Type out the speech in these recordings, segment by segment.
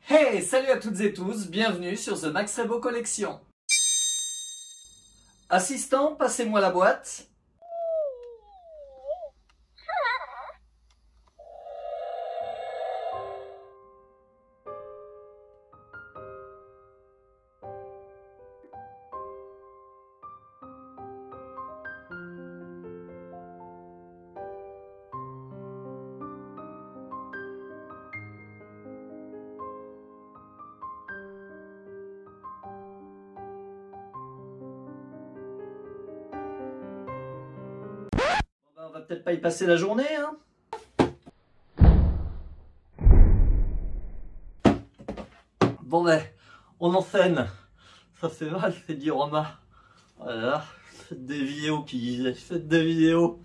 Hey, salut à toutes et tous, bienvenue sur The Max Rebo Collection. Assistant, passez-moi la boîte. On va peut-être pas y passer la journée, hein. Bon ben, on enchaîne. Ça fait mal, c'est diorama. Voilà, faites des vidéos qui disaient, faites des vidéos.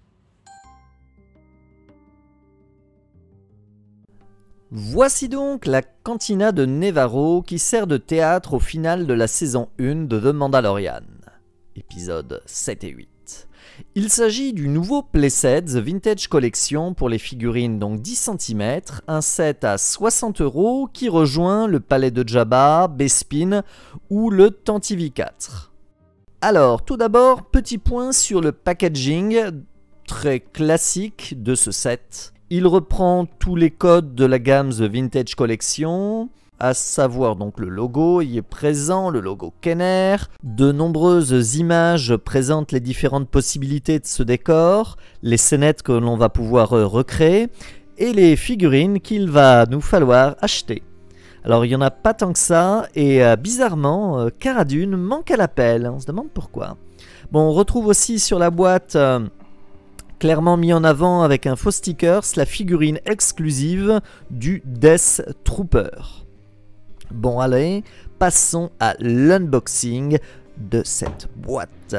Voici donc la cantina de Nevarro qui sert de théâtre au final de la saison 1 de The Mandalorian, épisodes 7 et 8. Il s'agit du nouveau playset The Vintage Collection pour les figurines, donc 10 cm, un set à 60 € qui rejoint le palais de Jabba, Bespin ou le Tantive 4. Alors, tout d'abord, petit point sur le packaging très classique de ce set. Il reprend tous les codes de la gamme The Vintage Collection, à savoir donc le logo, il est présent, le logo Kenner. De nombreuses images présentent les différentes possibilités de ce décor, les scénettes que l'on va pouvoir recréer, et les figurines qu'il va nous falloir acheter. Alors il n'y en a pas tant que ça, et bizarrement, Cara Dune manque à l'appel, on se demande pourquoi. Bon, on retrouve aussi sur la boîte... clairement mis en avant avec un faux stickers, la figurine exclusive du Death Trooper. Bon allez, passons à l'unboxing de cette boîte.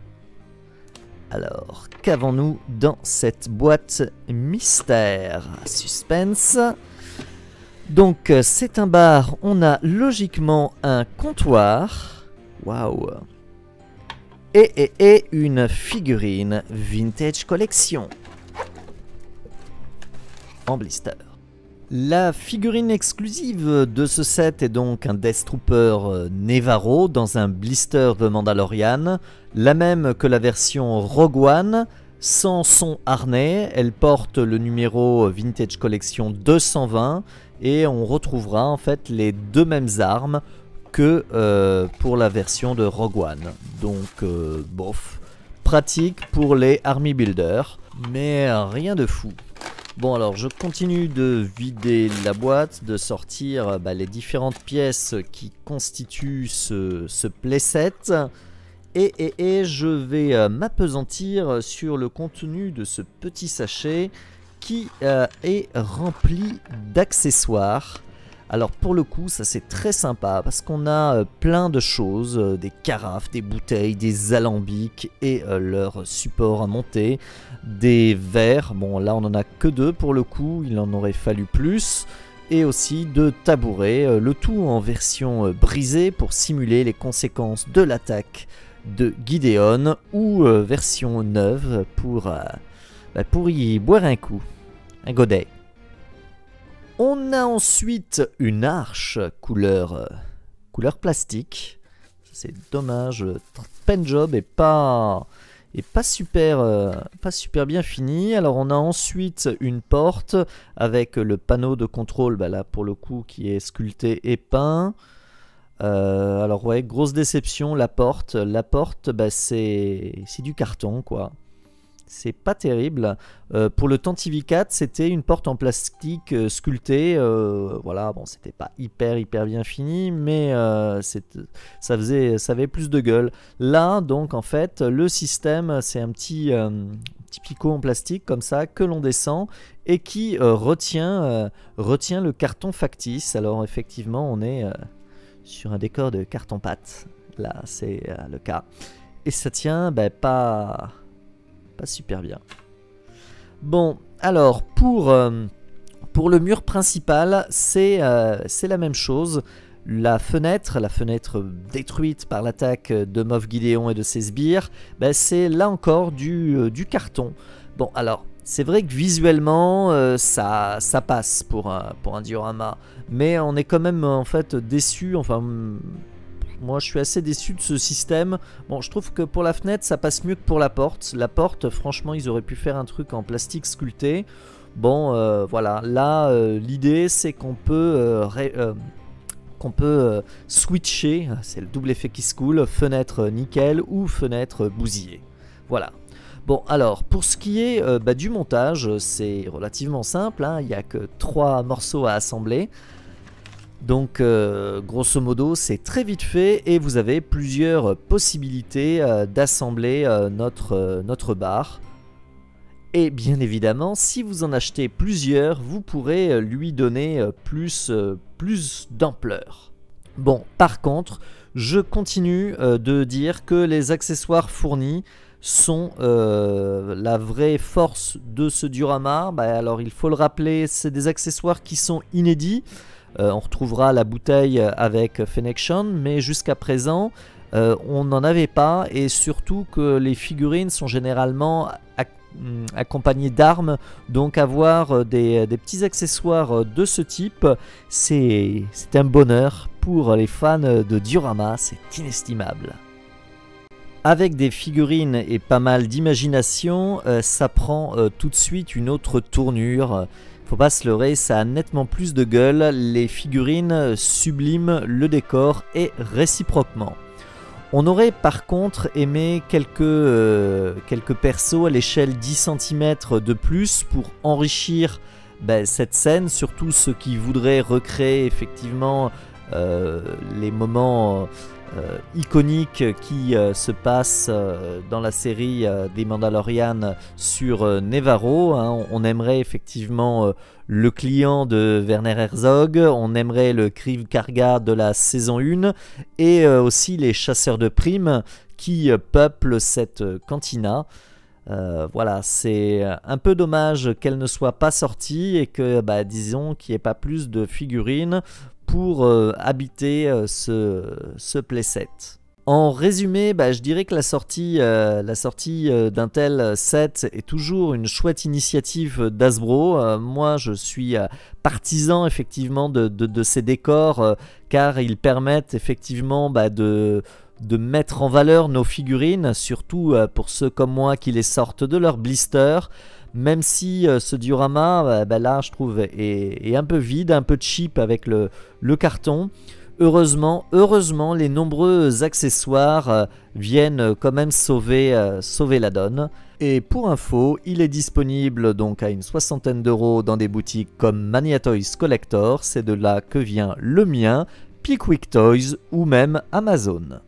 Alors, qu'avons-nous dans cette boîte mystère? Suspense. Donc c'est un bar, on a logiquement un comptoir. Waouh! Et une figurine Vintage Collection en blister. La figurine exclusive de ce set est donc un Death Trooper Nevarro dans un blister de Mandalorian, la même que la version Rogue One, sans son harnais. Elle porte le numéro Vintage Collection 220 et on retrouvera en fait les deux mêmes armes que pour la version de Rogue One. Donc bof, pratique pour les Army Builders, mais rien de fou. Bon alors je continue de vider la boîte, de sortir les différentes pièces qui constituent ce playset. Et je vais m'appesantir sur le contenu de ce petit sachet qui est rempli d'accessoires. Alors pour le coup ça c'est très sympa parce qu'on a plein de choses, des carafes, des bouteilles, des alambics et leur support à monter, des verres, bon là on n'en a que 2 pour le coup, il en aurait fallu plus, et aussi de tabourets, le tout en version brisée pour simuler les conséquences de l'attaque de Gideon, ou version neuve pour y boire un coup, un godet. On a ensuite une arche couleur plastique. C'est dommage, pen job est pas super bien fini. Alors on a ensuite une porte avec le panneau de contrôle, là pour le coup qui est sculpté et peint. Alors ouais, grosse déception, la porte c'est du carton quoi. C'est pas terrible. Pour le Tantive 4, c'était une porte en plastique sculptée. Voilà, bon, c'était pas hyper bien fini, mais ça avait plus de gueule. Là, donc, en fait, le système, c'est un petit picot en plastique comme ça que l'on descend et qui retient le carton factice. Alors, effectivement, on est sur un décor de carton-pâte. Là, c'est le cas. Et ça tient pas super bien. Bon, alors pour le mur principal, c'est la même chose. La fenêtre détruite par l'attaque de Moff Gideon et de ses sbires, c'est là encore du carton. Bon, alors C'est vrai que visuellement, ça passe pour un diorama, mais on est quand même en fait déçu. Enfin, moi, je suis assez déçu de ce système. Bon, je trouve que pour la fenêtre, ça passe mieux que pour la porte. La porte, franchement, ils auraient pu faire un truc en plastique sculpté. Bon, voilà. Là, l'idée, c'est qu'on peut switcher, c'est le double effet qui se coule, fenêtre nickel ou fenêtre bousillée. Voilà. Bon, alors, pour ce qui est du montage, c'est relativement simple, hein, il n'y a que 3 morceaux à assembler. Donc, grosso modo, c'est très vite fait et vous avez plusieurs possibilités d'assembler notre barre. Et bien évidemment, si vous en achetez plusieurs, vous pourrez lui donner plus d'ampleur. Bon, par contre, je continue de dire que les accessoires fournis sont la vraie force de ce diorama. Alors il faut le rappeler, c'est des accessoires qui sont inédits. On retrouvera la bouteille avec Fennection, mais jusqu'à présent on n'en avait pas, et surtout que les figurines sont généralement accompagnées d'armes, donc avoir des petits accessoires de ce type, c'est un bonheur pour les fans de diorama, c'est inestimable. Avec des figurines et pas mal d'imagination, ça prend tout de suite une autre tournure. Faut pas se leurrer, ça a nettement plus de gueule. Les figurines subliment le décor et réciproquement. On aurait par contre aimé quelques persos à l'échelle 10 cm de plus pour enrichir cette scène, surtout ceux qui voudraient recréer effectivement les moments iconique qui se passe dans la série des Mandalorian sur Nevarro. Hein. On aimerait effectivement le client de Werner Herzog, on aimerait le Kriv Karga de la saison 1 et aussi les chasseurs de primes qui peuplent cette cantina. Voilà, c'est un peu dommage qu'elle ne soit pas sortie et que, disons, qu'il n'y ait pas plus de figurines pour habiter ce playset. En résumé, je dirais que la sortie d'un tel set est toujours une chouette initiative d'Hasbro. Moi, je suis partisan effectivement de ces décors car ils permettent effectivement de mettre en valeur nos figurines, surtout pour ceux comme moi qui les sortent de leur blister. Même si ce diorama, là je trouve, est un peu vide, un peu cheap avec le carton. Heureusement, les nombreux accessoires viennent quand même sauver la donne. Et pour info, il est disponible donc à une 60aine d'euros dans des boutiques comme Mania Toys Collector, c'est de là que vient le mien, Pickwick Toys ou même Amazon.